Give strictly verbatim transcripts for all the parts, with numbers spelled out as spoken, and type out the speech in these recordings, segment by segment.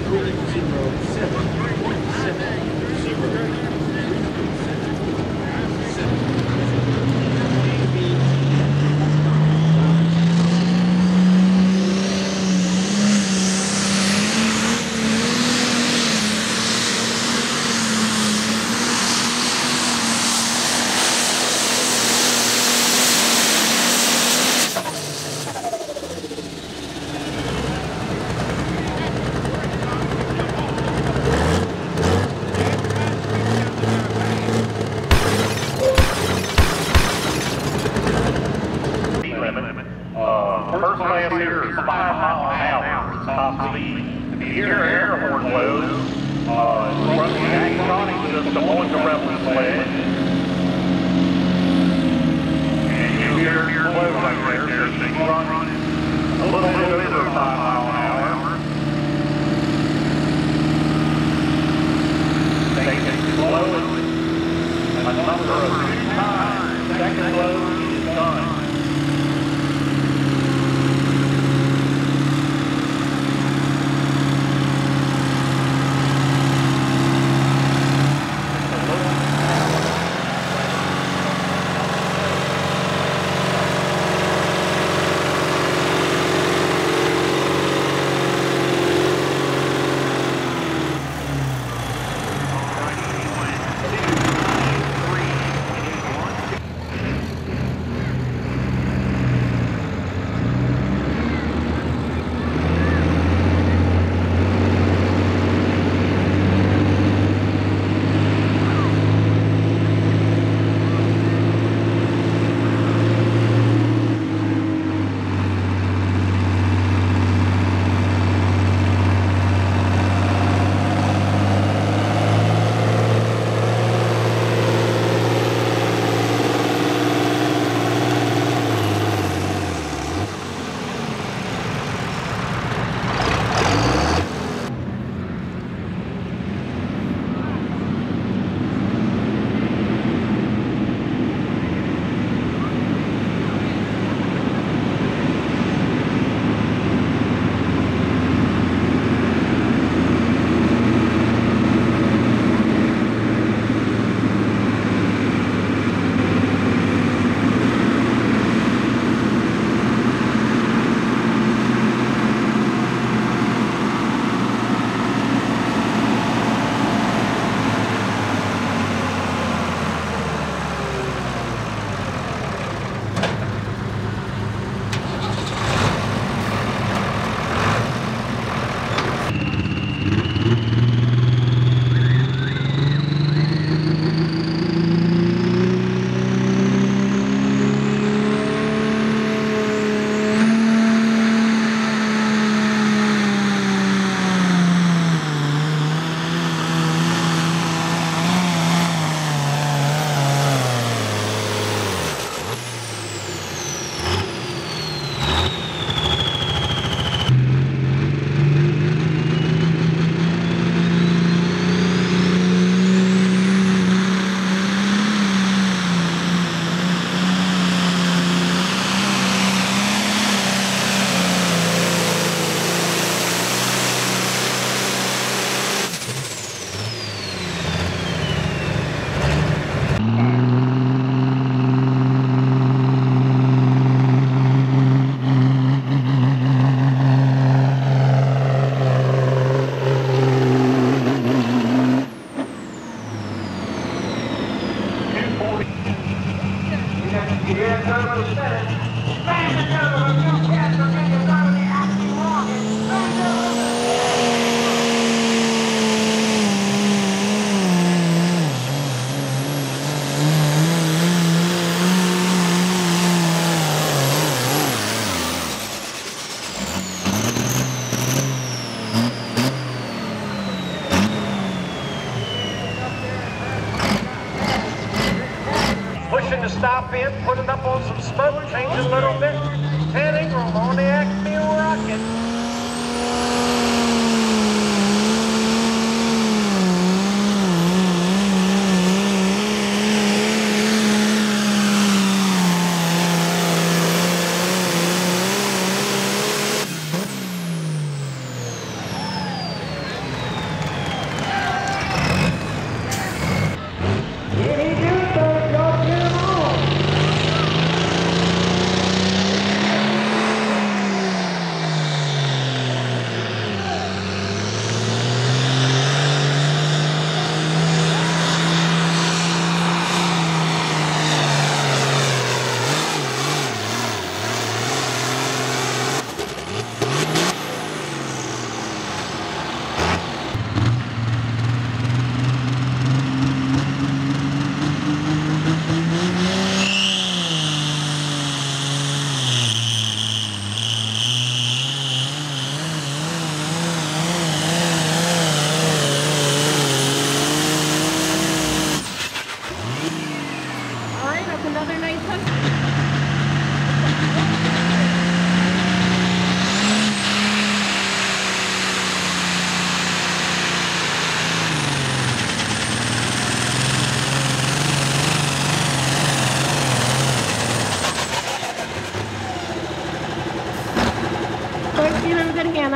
stop in, put it up on some smoke, change it a little bit. ten Ingram on the Acme Rocket.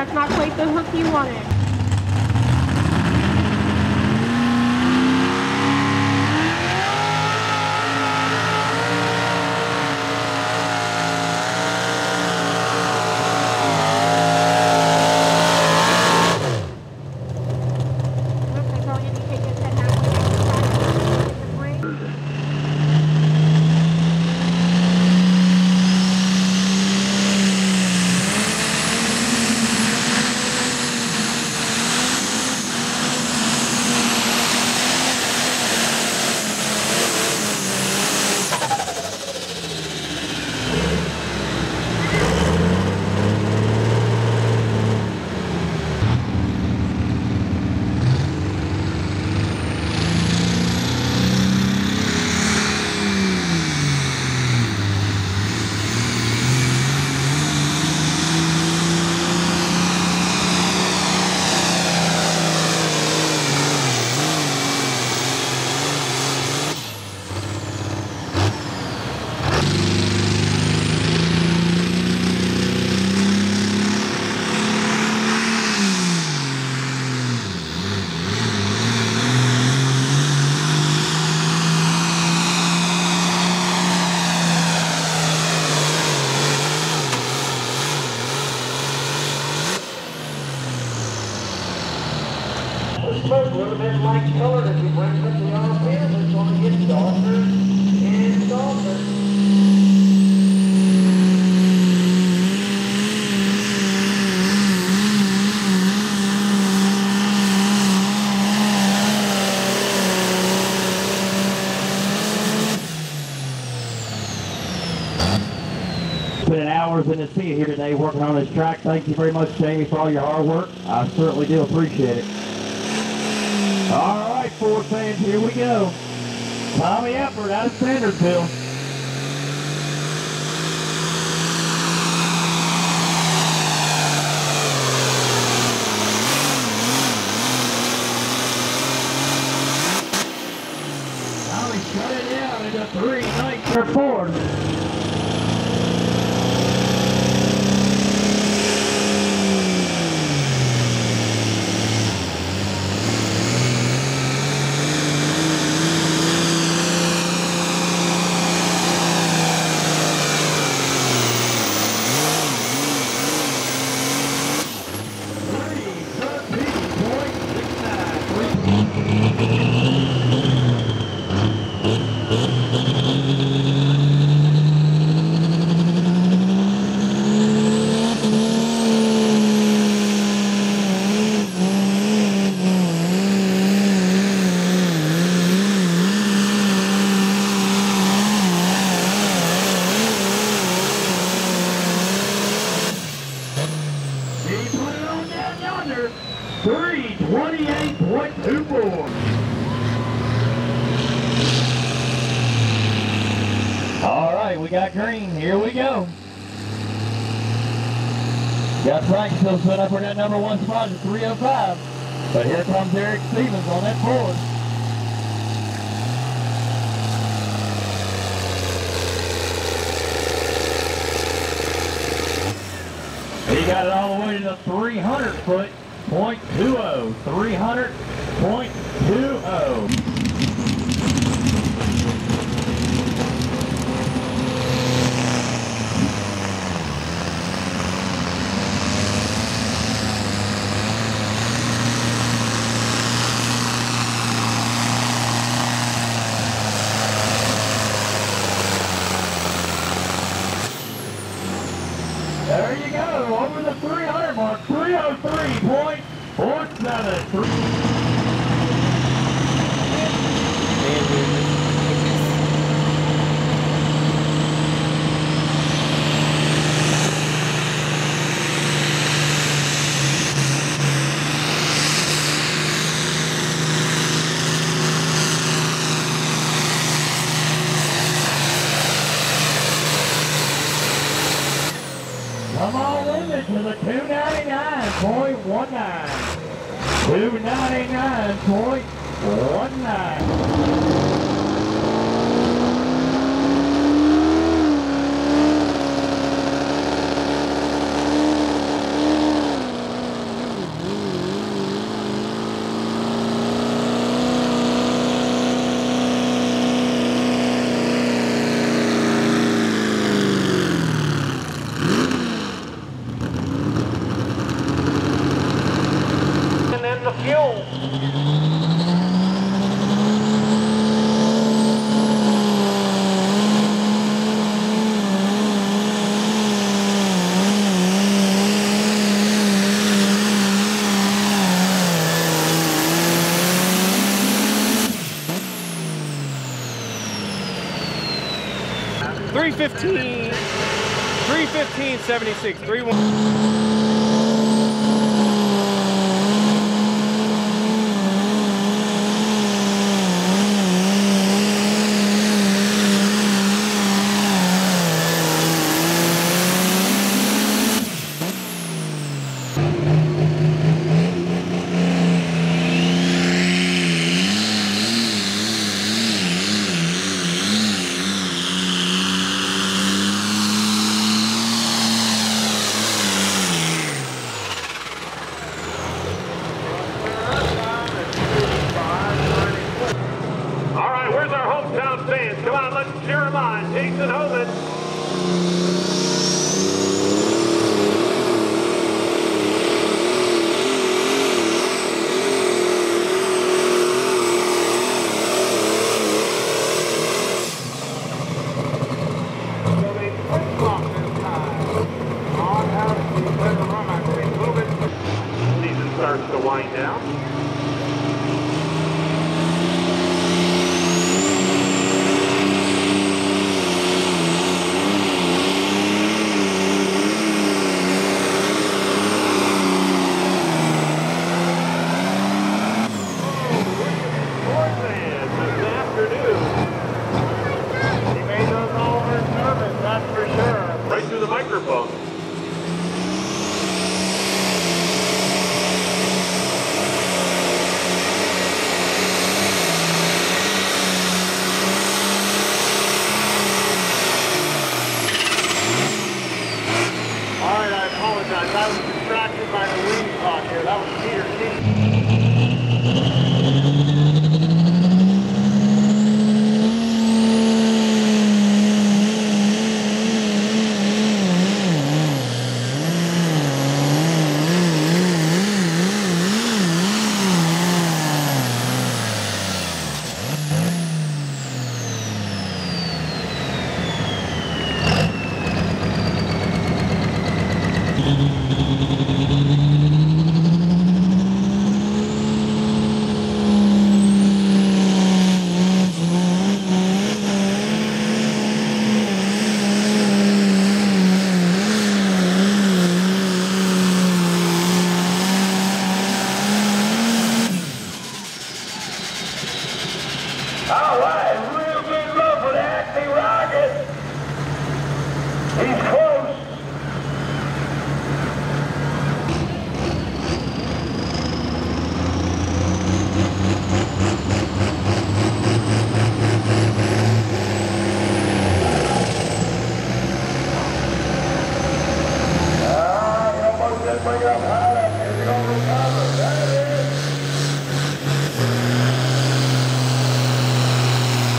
That's not quite the hook you wanted. Smoke a little bit light colored as we bring up the R P M. It's going to get darker and darker. Spending hours in the sea here today working on this track. Thank you very much, Jamie, for all your hard work. I certainly do appreciate it. All right, Ford fans, here we go. Tommy Efford out of Sandersville. Tommy shut it down into three nights for Ford. three twenty-eight point two four. All right, we got green. Here we go. Got Frank still set up for that number one spot at three oh five. But here comes Eric Stevens on that Ford. He got it all the way to the three hundred foot. point two oh, three hundred point two oh. There you go, over the three hundred mark, three oh three point four seven. Come on with it to the two ninety-nine point one nine. two ninety-nine point one nine. in the fuel. three fifteen, three fifteen seventy-six, three one. Come on, let's cheer him on. Jason Homan. Season starts to wind down. Right through the microphone. All right, I apologize. I was distracted by the wing talk here. That was Peter King. All right, real good love for the Acme Rocket. He's close. Ah, he almost didn't bring it up high enough. He's going to recover. There it is.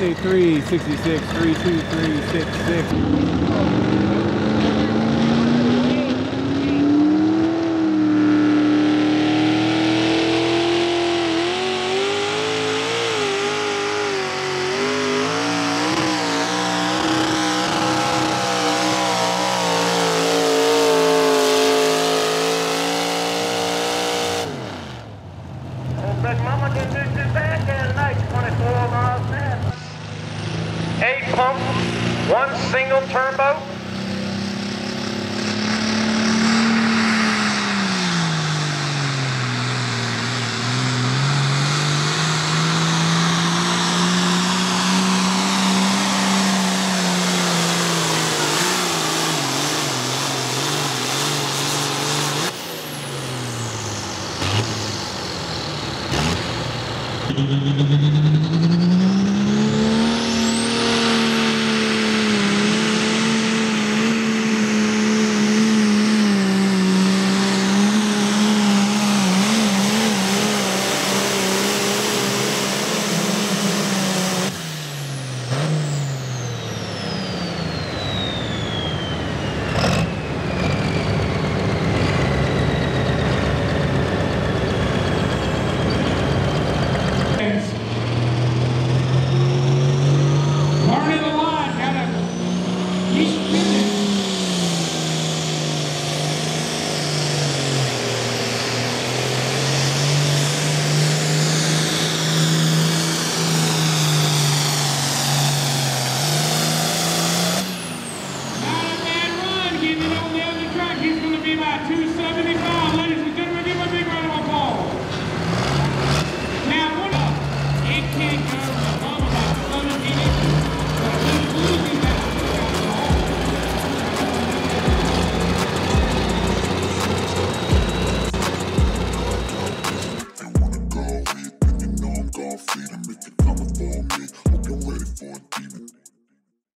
twenty-three sixty-six, three two three six six. Big Mama didn't do too bad there tonight, twenty-four miles an hour. Eight pump, one single turbo. Thank you.